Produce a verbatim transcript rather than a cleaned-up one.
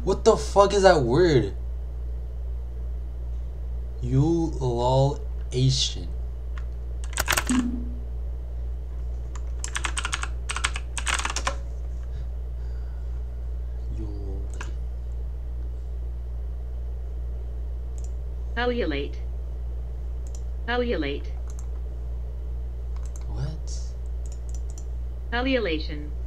What the fuck is that word? Ululation. Ululate. Ululate. What? Ululation.